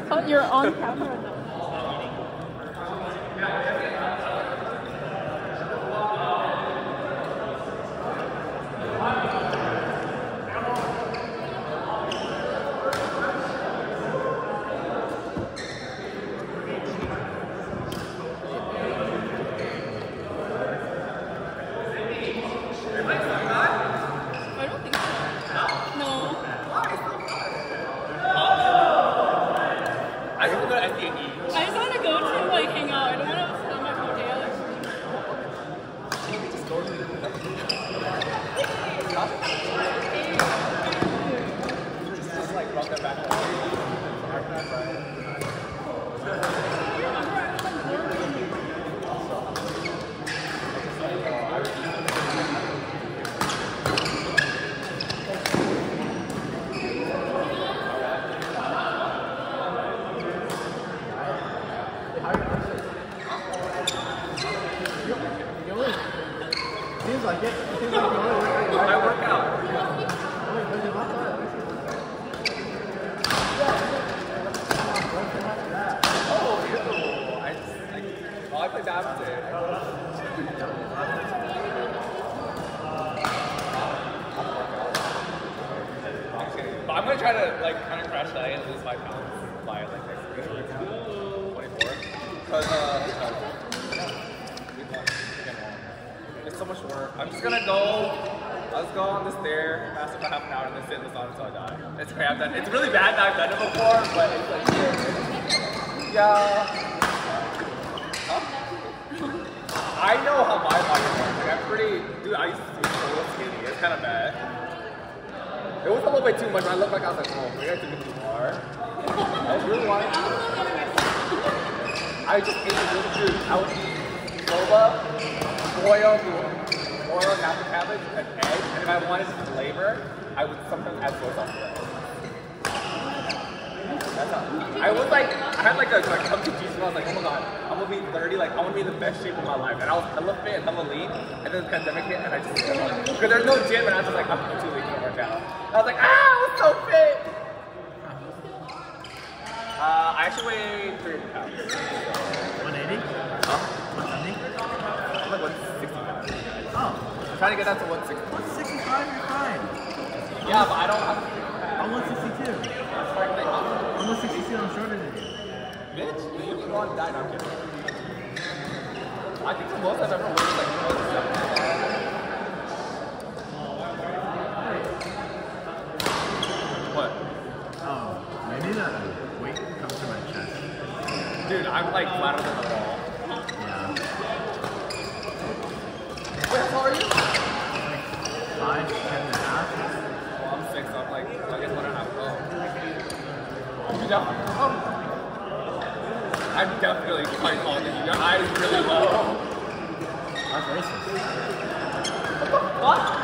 thought you're on camera now. I'm gonna try to like kind of crash that and lose 5 pounds by like next week. 24. Cause it's so much work. I'm just gonna go. Let's go on the stair, pass it for half an hour, and then sit in the sauna until I die. It's okay. I've done. It's really bad that I've done it before, but it's like yeah. Huh? I know how my body works. Like, I'm pretty. Dude, I used to be so skinny. It's kind of bad. It was a little bit too much. I looked like I was like, oh, maybe I took it too far. I was really wanting to. I just ate really food. I would eat boba, boiled natural cabbage, and egg. And if I wanted flavor, I would sometimes add soy sauce to that. That's how. I was like, I had like a comfy juice and I was like, oh my god, I'm gonna be 30, like I wanna be in the best shape of my life. And I was hella fit and hella lean, and then the pandemic hit and I just, because there's no gym and I was just like, I'm too lazy to work out. I was like, I was so fit! I actually weighed 300 pounds. 180? Huh? 170? I'm like 160 pounds. Oh. I'm trying to get down to 160. 165, you're fine. Yeah, but I don't have to. I'm 162. I'm 162, I'm shorter than you. Bitch, you want to die, no, I'm kidding. I think the most I've ever weighed is like 170. What? Oh, maybe that weight comes from my chest. Dude, I'm like flatter than the wall. Yeah. Wait, how tall are you? Like 5, 10 and a half. Well, I'm 6, so I'm like, I guess 1.5. Oh. You down? I'm definitely quite taller than you. Your eye is really low. That's racist. What the fuck?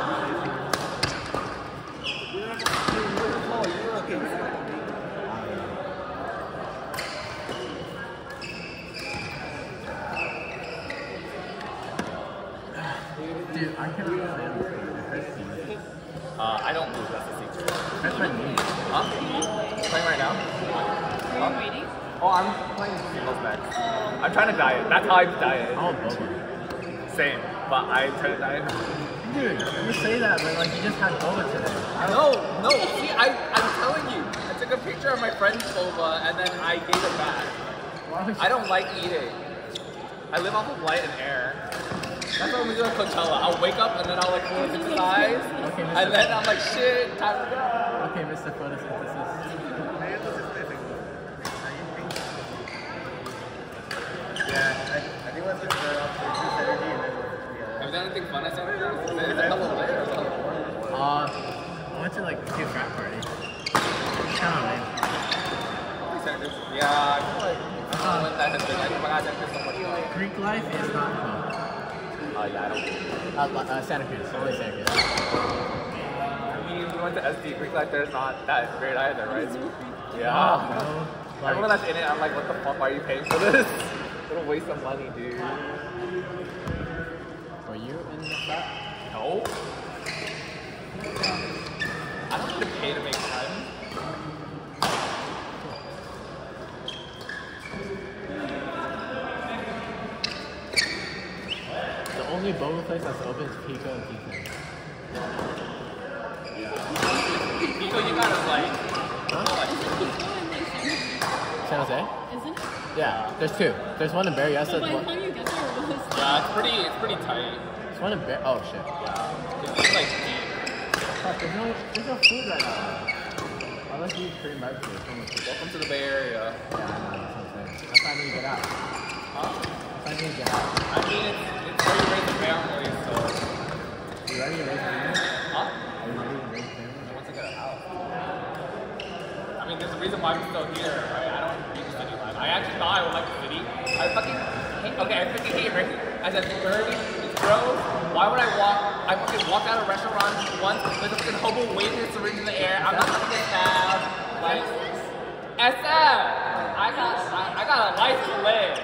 Dude, I cannot stand this game. It hurts me. I don't move, that's the secret. That's my knee. Huh? Playing right now? Are you waiting? Oh, I'm playing singles match. I'm trying to diet. That's how I diet. Oh, boba. Same, but I try to diet. Dude, you say that, but like you just had boba today. No. See, I'm telling you. I took a picture of my friend's boba and then I gave it back. I don't like eating. I live off of light and air. That's what we do at Coachella. I'll wake up and then I'll like photosynthesize. Okay, and then I'm like, shit, time to go. Okay, Mr. Photosynthesis. Yeah, I think let's just start off with this energy and then work together. Have you done anything fun at Santa Cruz? Is it a couple of layers? I went to like a cute frat party. Kind of lame. Yeah, I feel like that has been like, oh my god, there's so much fun. Greek life is not fun. Yeah, I don't. Santa Cruz, only Santa Cruz. I mean, we went to SD. Greek life there's not that great either, right? Yeah. No, Everyone that's in it, I'm like, what the fuck, why are you paying for this? What a waste of money, dude. Were you in the frat? No. I don't need to pay to make friends. only boba place that's open is Pico and Keaton. Pico, you gotta like. San Jose? Isn't it? Yeah, there's two. There's one in Berryessa. So by the time you get there, it was Yeah, it's pretty tight. There's one in oh shit. It's like deep. Fuck, there's no food right now. Unless you eat Korean barbecue. Welcome to the Bay Area. Yeah, I know, that's what I'm saying. That's why I need to get out. Huh? That's why I need to get out. I mean, it's where you raise a family, so. You ready to raise a family? Huh? Are you ready to raise a family? Once I get a house. I mean, there's a reason why I'm still here, right? I don't hate the city life. I actually thought I would like the city. I fucking hate, okay, I fucking hate Ricky. I said, Bernie, it's gross. Why would I walk? I fucking walked out of a restaurant once with a fucking hobo waving a syringe in the air. I'm not gonna get stabbed. Like, SF! I got a life to live.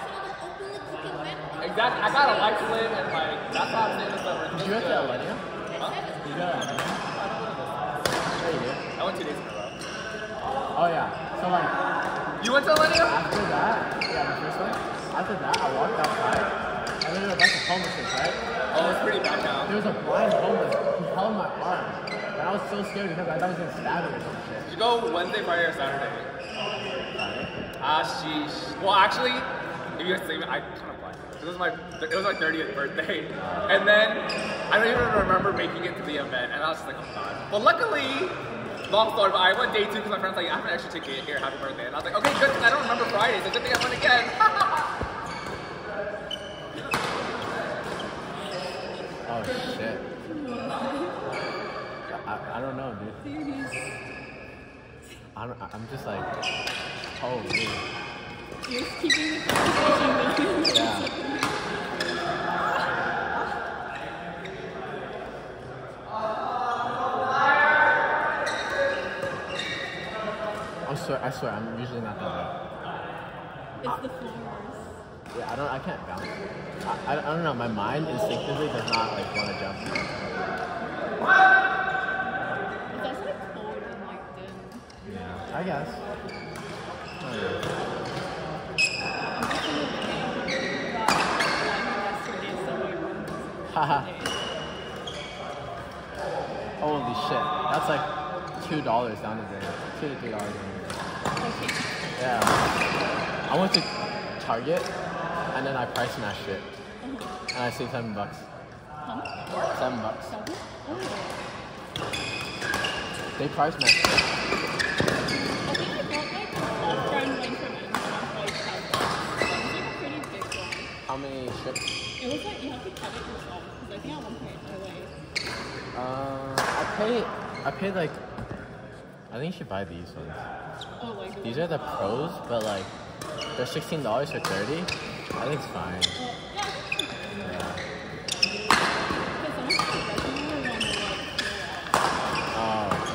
Exactly, I got a life to live, and like, that's why I'm saying this over. Did you go to Atlanta? Huh? Did you go to Atlanta? Yeah, you did. I went 2 days in a row. Oh yeah. So like, You went to Atlanta? after that, yeah, the first one. After that, I walked outside, and then there was a bunch of homelessness, right? Oh, it's pretty bad now. There was a blind homeless who held my arm, and I was so scared because I thought he was gonna stab me or some shit. Did you go Wednesday, Friday, or Saturday? Ah, sheesh. Well, actually, if you guys say I kind of blanked. It was my 30th birthday, and then I don't even remember making it to the event, and I was just like, I'm done. But luckily, long story, but I went day 2 because my friend's like, I have an extra ticket here, happy birthday, and I was like, okay, good, because I don't remember Friday, so good thing I went again. Oh shit. I don't know, dude. I'm just like, holy. You're keeping the conversation going. Yeah. I swear, I'm usually not that It's the floors. bad. Yeah, I can't bounce. I don't know, my mind instinctively does not like want to jump. It's also like cold and like dim. Yeah, I guess. Oh, yeah. I'm just in the beginning that yesterday, so my Haha. Holy shit. That's like $2 down the drain. $2 to $3 down the drain. okay. Yeah. I went to Target and then I price matched it. And I saved $7. How much? $7. Seven? Oh. They price matched it. I think I got like a off-brand one from Amazon for like $10. It was like a pretty big one. How many strips? It was like you have to cut it yourself because I think at one point I paid like, I think you should buy these ones. oh like These are the pros, but like, they're $16 for 30. I think it's fine. yeah, I think it's Yeah. because some of the regular one will like fill out. Oh.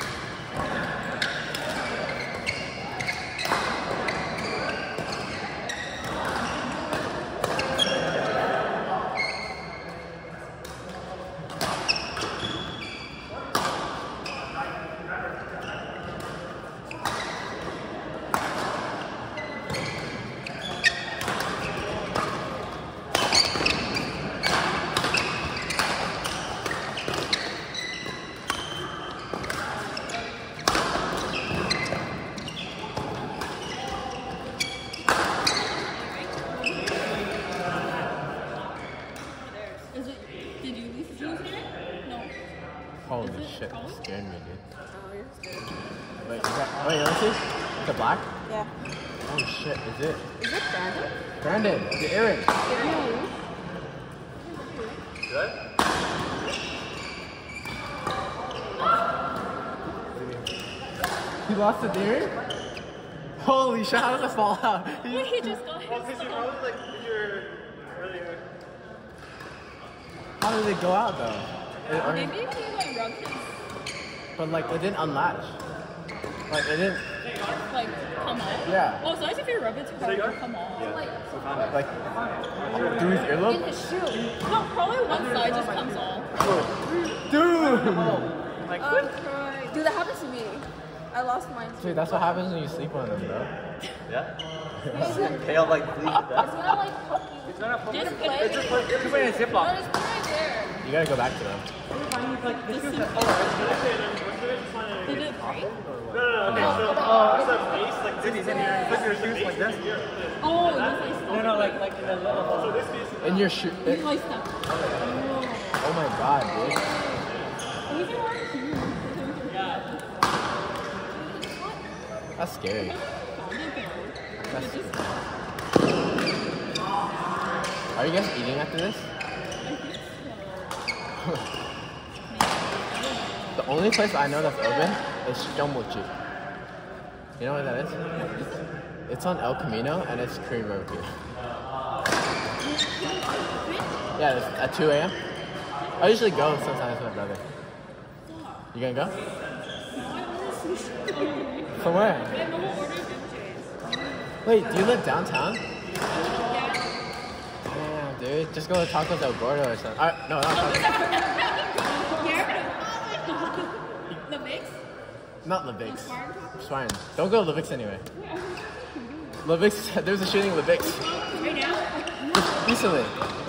Is it? Did you leave the jeans here? No. Holy Is it shit, that colored? scared me, dude. Oh, you're scared. Wait, let me see. The black? Yeah. Oh shit, is it? Is it Brandon? Brandon, the earring. No. Good? He lost the earring? Holy shit, how did it fall out? Wait, he just got his stuff. like you're earlier. How did it go out though? Maybe if he like rubbed his But like, it didn't unlatch. Like, it didn't, like come off. yeah. Oh, so if you rub it too hard, it'll come off. Like, through his In earlobe? his shoe. No, probably one side just comes off. Dude! I'm crying. Dude, that happened to me. I lost mine too. Dude, that's what happens when you sleep on them, bro. Yeah? They all like bleed to It's death. gonna like hook you. It's not a Just Pokemon. play. It's just like it's in a No, Ziploc. just put it right there. You gotta go back to them. Did it break? Sydney's in here. Put your shoes like this. Oh, it was like stuck. Like in the little. In your shoe. It was like stuck. Oh my god, dude. These are hard too. That's scary. That's... Are you guys eating after this? The only place I know that's open is Shomochi. You know what that is? It's on El Camino and it's Korean barbecue. Yeah, it's at 2 a.m. I usually go sometimes with my brother. You gonna go? From where? Wait, do you live downtown? Damn, dude. Just go to Tacos El Gordo or something. No, not Tacos. The mix? Not Levix. Swine. Don't go to Levix anyway. Levix, there was a shooting in Levix. Right now? Recently.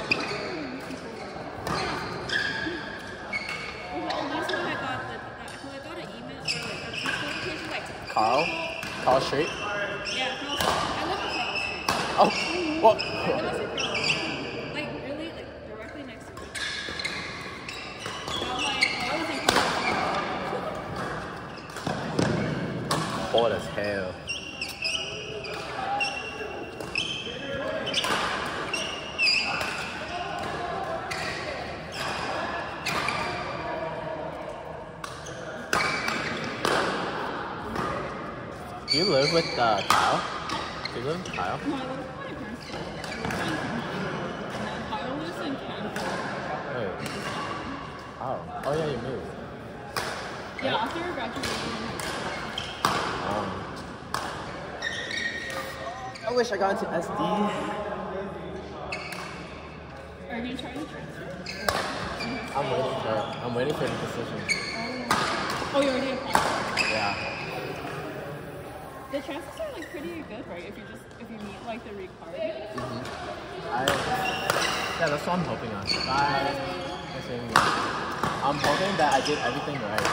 That's what I got. I got an email or like a notification like Carl Street. yeah, Carl Street. I live on Carl Street. Oh, what? I live on Carl Street. Like really, like directly next to me. So I'm like, I was in Carl Bored as hell. Do you live with Kyle? Do you live with Kyle? No, I live with my parents. And Kyle lives in Canada. Wait. Oh yeah, you moved. Yeah, after graduation. I wish I got into SD. Are you trying to transfer? I'm waiting for the decision. Oh, you already applied. Yeah. The chances are like pretty good, right? If you meet like the requirements. Yeah, that's what I'm hoping on. Bye. I'm hoping that I did everything right.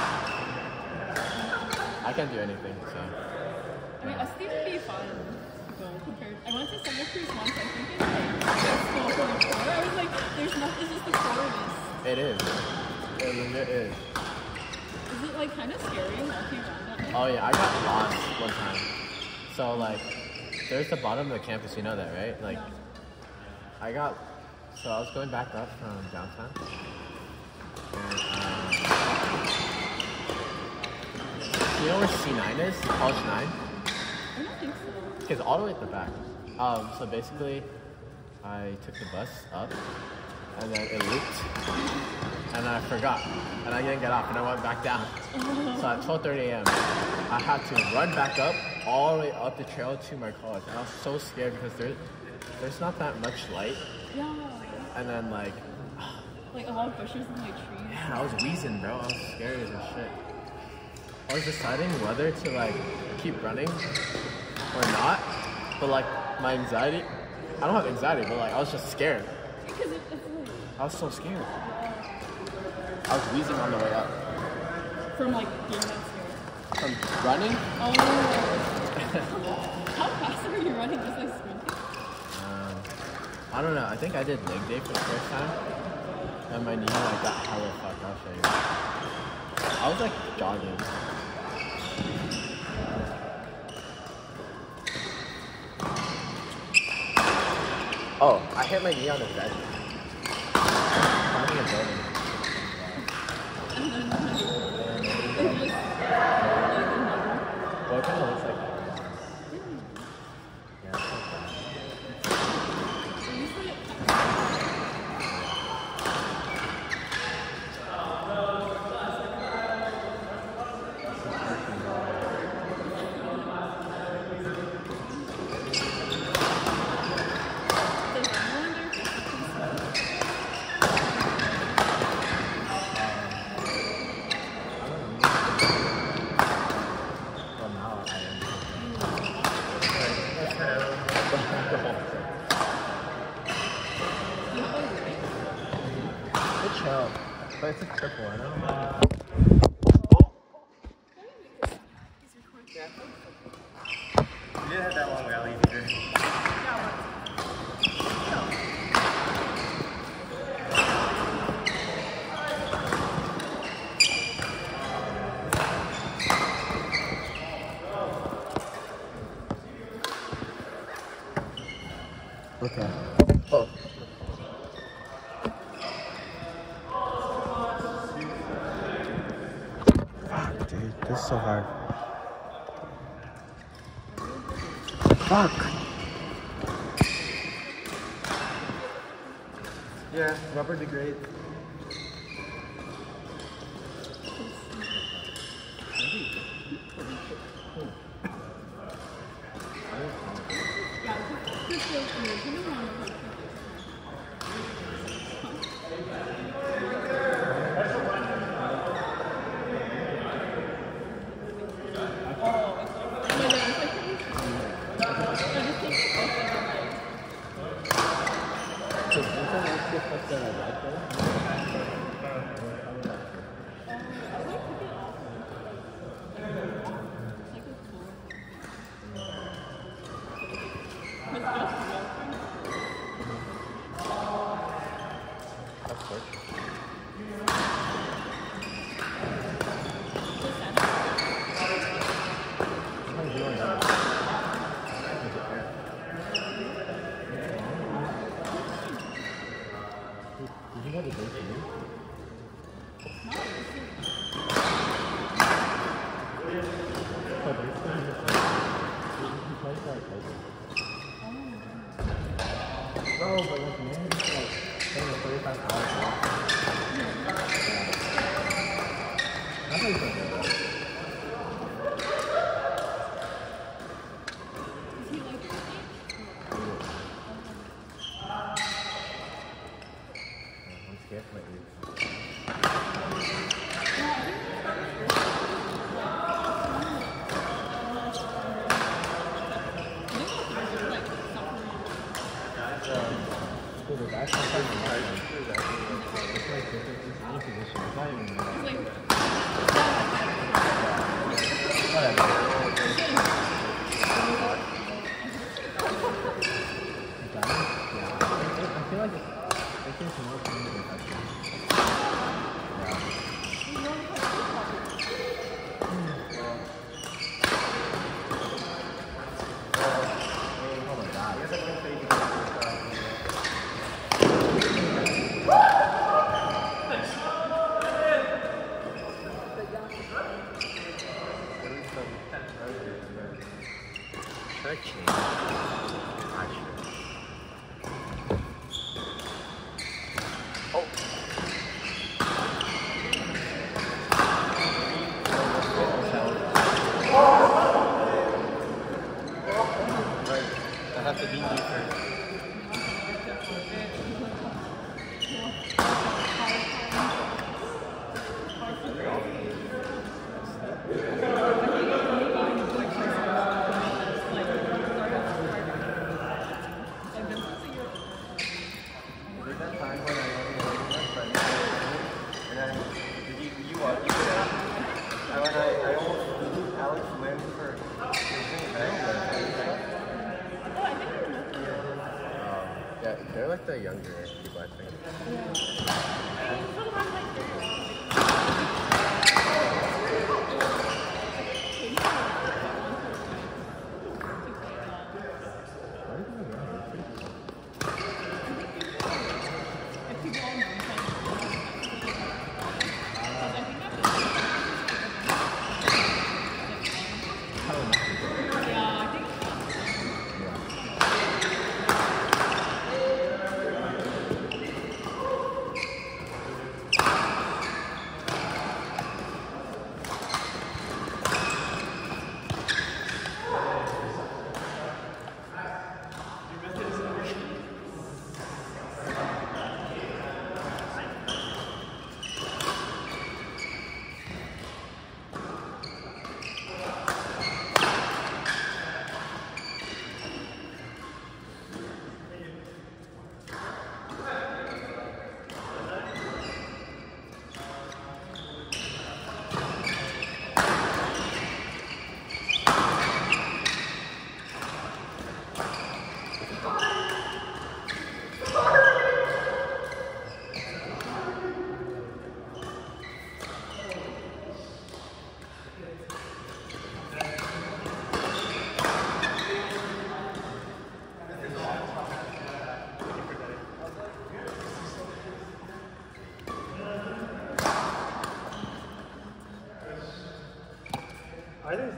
I can't do anything, so. I mean, SD would be fun. Though, compared, I went to summer cruise once. I think it's like just go for the core. I was like, there's nothing, it's just the core of this. It is. It legit is. Is it like kind of scary walking around that way? Oh yeah, I got lost one time. So like, there's the bottom of the campus, you know that, right? Like, I was going back up from downtown. And, you know where C9 is? College 9? I don't think so. It's all the way at the back. So basically, I took the bus up, and then it looped, and I forgot, and I didn't get off, and I went back down. So at 12:30 a.m., I had to run back up, all the way up the trail to my college, and I was so scared because there's not that much light, Yeah. and then like a lot of bushes and like trees. man, I was wheezing, bro. I was scared as shit. I was deciding whether to like keep running or not, but like my anxiety, I don't have anxiety, but like I was just scared. Because it's like I was so scared. I was wheezing on the way up. from like being that scared. From running, Oh. How fast were you running? Just like sprinting? I don't know. I think I did leg day for the first time, and my knee like got hella fucked. I'll show you. I was like jogging. Oh, I hit my knee on the bed. I'm in a building. Well, it kind of looks like that. Yeah, it's like that. But it's a triple, I know. You didn't have that long rally either. Okay. Oh. Fuck, dude. This is so hard. Fuck. Yeah, rubber degrades. Did you know the base name? No, but like, man, it's like 35 hours. That's like something. I'm scared for my ears. So the guy's not even it's like it's any position. It's not even I feel like it's more fun than oh my god. I have to beat you first. Was that time when I was my friend and then did you watch it? I almost beat Alex Lynn for yeah, they're like the younger people, I think.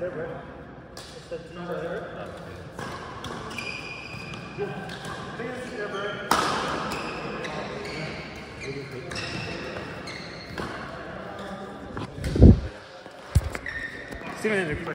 Steven,